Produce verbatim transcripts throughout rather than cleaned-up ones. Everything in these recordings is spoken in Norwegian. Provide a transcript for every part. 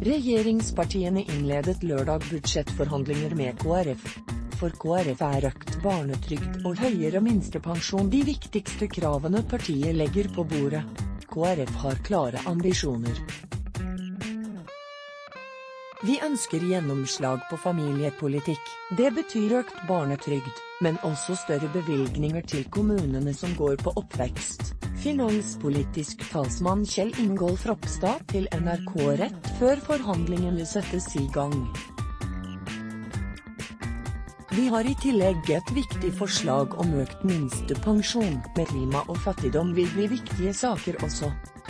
Regjeringspartiene innledet lørdag budsjettforhandlinger med K R F. For K R F er økt barnetrygd og høyere minstepensjon de viktigste kravene partiet legger på bordet. K R F har klare ambisjoner. Vi ønsker gjennomslag på familiepolitikk. Det betyr økt barnetrygd, men også større bevilgninger til kommunene som går på oppvekst. Finanspolitisk talsmann Kjell Ingolf Ropstad til N R K rett før forhandlingene settes i gang. Vi har i tillegg et viktig forslag om økt minstepensjon, med klima og fattigdom vil bli viktige saker også.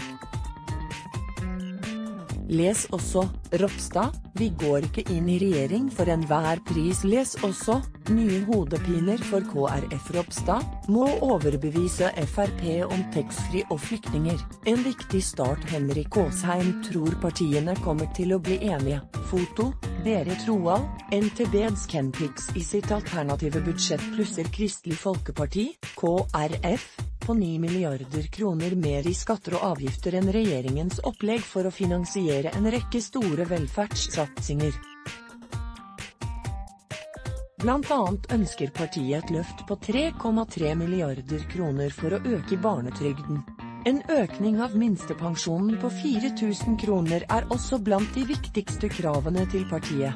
Les også, Ropstad, vi går ikke inn i regjering for enhver pris. Les også, nye hodepiner for K R F. Ropstad må overbevise F R P om taxfree og flyktninger. En viktig start. Henrik Asheim tror partiene kommer til å bli enige. Foto, Berit Roald, N T B's Kenpix i sitt alternative budsjett plusser Kristelig Folkeparti, K R F, på ni milliarder kroner mer i skatter og avgifter enn regjeringens opplegg for å finansiere en rekke store velferdssatsinger. Blant annet ønsker partiet et løft på tre komma tre milliarder kroner for å øke barnetrygden. En økning av minstepensjonen på fire tusen kroner er også blant de viktigste kravene til partiet.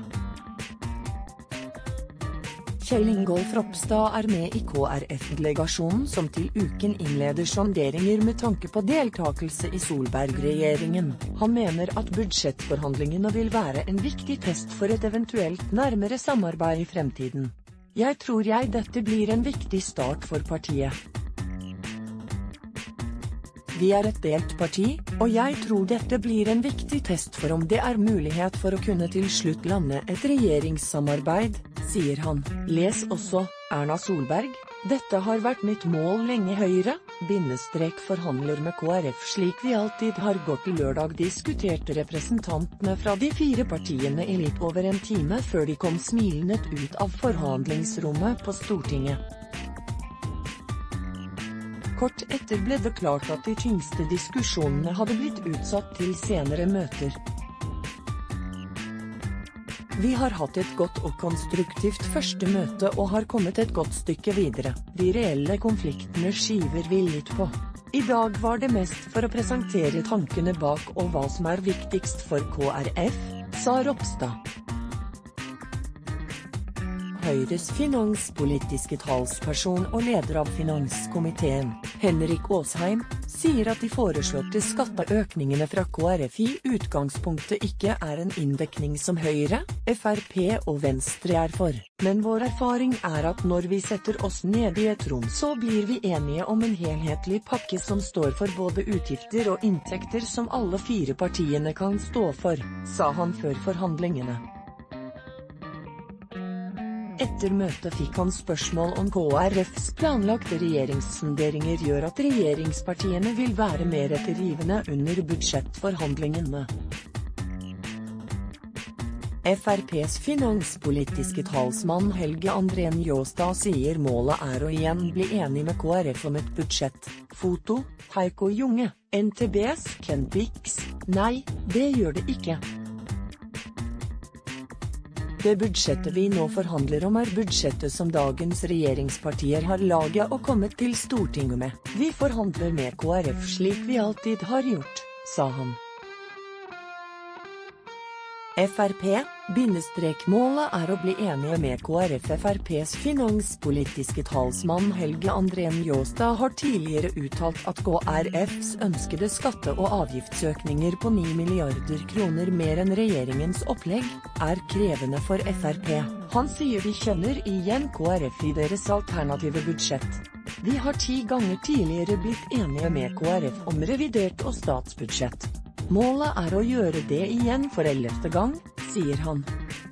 Kjell Ingolf Ropstad er med i K R F-delegasjonen som til uken innleder sonderinger med tanke på deltakelse i Solberg-regjeringen. Han mener at budsjettforhandlingene vil være en viktig test for et eventuelt nærmere samarbeid i fremtiden. Jeg tror jeg dette blir en viktig start for partiet. Vi er et delt parti, og jeg tror dette blir en viktig test for om det er mulighet for å kunne til slutt lande et regjeringssamarbeid, sier han. Les også, Erna Solberg, dette har vært mitt mål lenge. Høyre, bindestrek forhandler med K R F slik vi alltid har gått. Lørdag diskuterte representantene fra de fire partiene i litt over en time før de kom smilende ut av forhandlingsrommet på Stortinget. Kort etter ble det klart at de tyngste diskusjonene hadde blitt utsatt til senere møter. Vi har hatt et godt og konstruktivt første møte og har kommet et godt stykke videre. De reelle konfliktene skiver vi litt på. I dag var det mest for å presentere tankene bak og hva som er viktigst for K R F, sa Ropstad. Høyres finanspolitiske talsperson og leder av finanskomiteen, Henrik Asheim, sier at de foreslåtte skatteøkningene fra K R F i utgangspunktet ikke er en inndekning som Høyre, F R P og Venstre er for, men vår erfaring er at når vi setter oss ned i et rom så blir vi enige om en helhetlig pakke som står for både utgifter og inntekter som alle fire partiene kan stå for, sa han før forhandlingene. Etter møtet fikk han spørsmål om K R Fs planlagte regjeringssonderinger gjør at regjeringspartiene vil være mer ettergivende under budsjettforhandlingene. F R P's finanspolitiske talsmann Helge André Njåstad sier målet er å igjen bli enig med K R F om et budsjett. Foto, Heiko Junge, N T B's Kenpix. Nei, det gjør det ikke. Det budsjettet vi nå forhandler om er budsjettet som dagens regjeringspartier har laget og kommet til Stortinget med. Vi forhandler med K R F slik vi alltid har gjort, sa han. F R P, bindestrek målet er å bli enige med K R F. F R P's finanspolitiske talsmann Helge André Njåstad har tidligere uttalt at K R Fs ønskede skatte- og avgiftsøkninger på ni milliarder kroner mer enn regjeringens opplegg, er krevende for F R P. Han sier de kjenner igjen K R F i deres alternative budsjett. Vi har ti ganger tidligere blitt enige med K R F om revidert og statsbudsjett. Målet er å gjøre det igjen for ellevte gang, sier han.